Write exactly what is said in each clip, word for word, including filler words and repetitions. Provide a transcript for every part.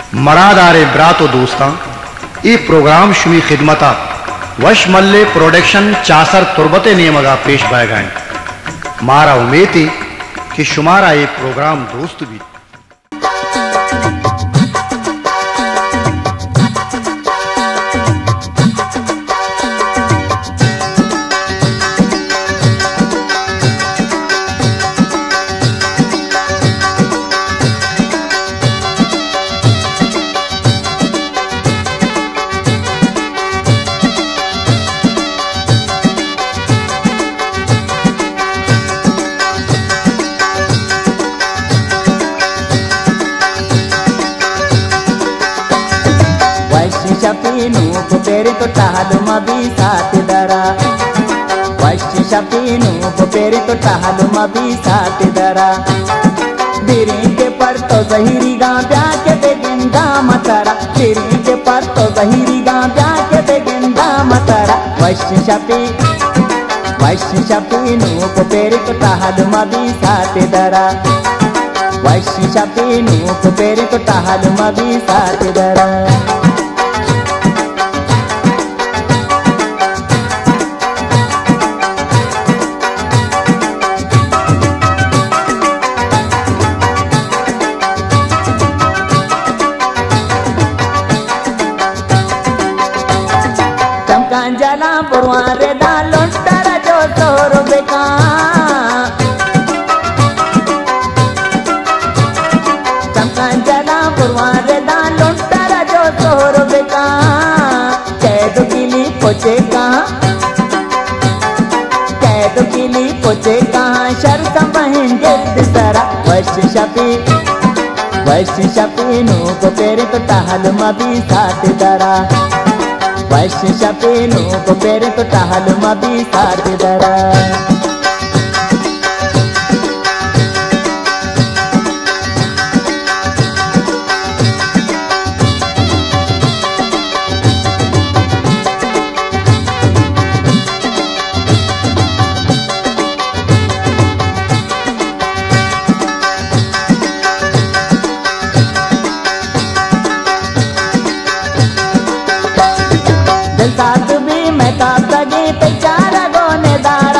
मरादारे ब्रातो दोस्तां ये प्रोग्राम शुमी खिदमता वश मल्ले production Chaucer तुरबते नियमगा पेश बाय गए। मारा उम्मीद है कि शुमारा ये प्रोग्राम दोस्त भी शपीनु पेरे तो टहलु मबी साथ दरा वैश्य शपीनु पेरे तो टहलु मबी साथ दरा दिरी के पर तो जहीरी गा ब्याह के बेगिंदा मतरा दिरी के पर तो जहीरी गा ब्याह के बेगिंदा मतरा वैश्य शपी वैश्य शपीनु पेरे तो टहलु मबी साथ दरा वैश्य शपीनु पेरे तो टहलु मबी साथ दरा जला पुरवारे दालो तारा जो तोर बेका चमका जला पुरवारे दालो तारा जो तोर बेका कैद किली पोचे का कैद किली पोचे का शर्त महेंगे सारा वैश्य शपी वैश्य शपी नु को पेरे तो टहल मबी साथ दरा वैश्य शपीनु को पेरे तो टहल मबी साथ दरा साथ भी मैं काप लगे ते चार गोने दारा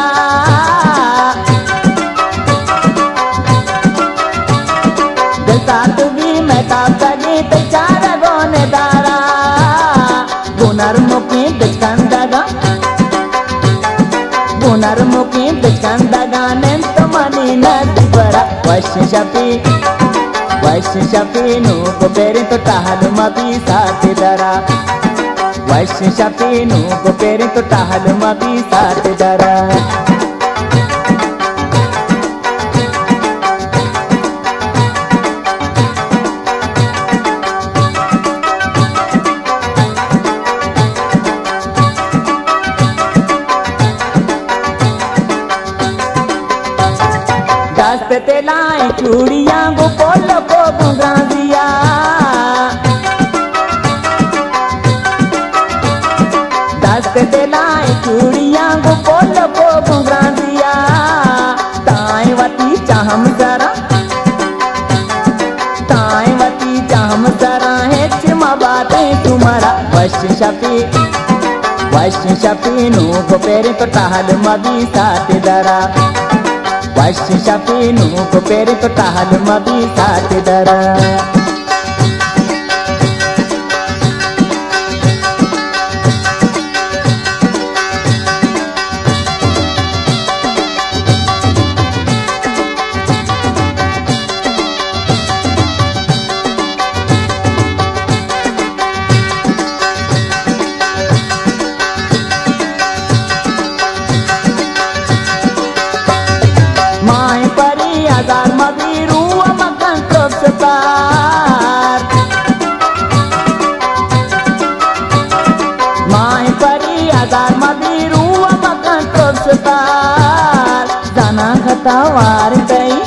दिल साथ भी मैं काप लगे ते चार गोने दारा बुनर मुखी बिचकंदगा बुनर मुखी बिचकंदगा ने तो मनी नदी बरा वैश्य शपी वैश्य शपीनु को पेरे तो टहल मबी साथ दरा वैश्य शपीनु को पेरे तो टहल मबी साथ दरा दस्त ते लाई चूड़ियां गो पोलो को गुंगा दिया दस्त ते लाई चूड़ियां गो पोलो को गुंगा दिया ताई वती चाहम जरा ताई वती चाहम जरा है चिमा बातें तुम्हारा वैश्य शपी वैश्य शपीनु को पेरे तो टहल मबी साथ दरा वैश्य शपीनु को पेरे तो टहल मबी साथ दरा माए परी हजार मबी रूआ मकन प्रोक्सतार माए परी हजार मबी रूआ मकन प्रोक्सतार जाना खतावार गई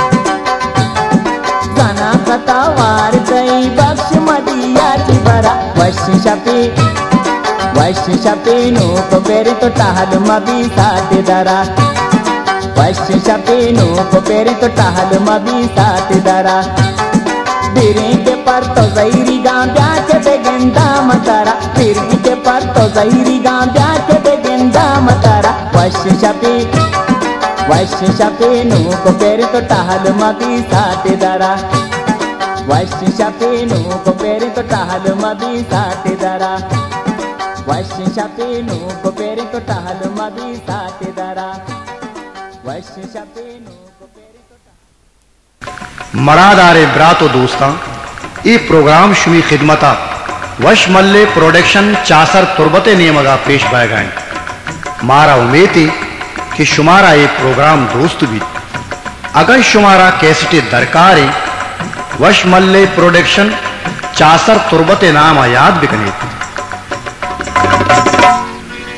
जाना खतावार गई बख्श मदिया की बरा वैश्य शपी वैश्य शपीनु को पेरे तो टहल मबी साथ दरा वैश्य शपीनु को पेरे तो टहल मबी साथ दरा बिरी के पर तो जहीरी गांब्या के बेगेंदा मतारा बिरी के पर तो जहीरी गांब्या के बेगेंदा मतारा वश शपी वश शपी नु को पेरे तो टहल मबी साटे दरा वश शपी नु को पेरे तो टहल मबी साटे दरा वश शपी नु को पेरे तो टहल मबी साटे दरा वश शपी नु को पेरे तो मरादारे ब्रातो दोस्तां ई प्रोग्राम शुमी खिदमता वश मल्ले प्रोडक्शन चासर तुरबते नियमगा पेश बायगाएं मारा उम्मीद है कि शुमारा ये प्रोग्राम दोस्त भी अगर शुमारा कैसेटे दरकार है वश मल्ले प्रोडक्शन चासर तुरबते नाम याद भी कने